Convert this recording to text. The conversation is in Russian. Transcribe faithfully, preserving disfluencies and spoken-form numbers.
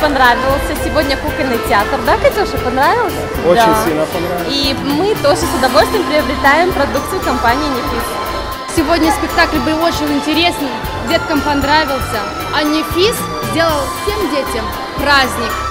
понравился. Сегодня кукольный театр, да, Катюша, понравился? Очень да. сильно понравилось. И мы тоже с удовольствием приобретаем продукцию компании Нефис. Сегодня спектакль был очень интересный, деткам понравился, а Нефис сделал всем детям праздник.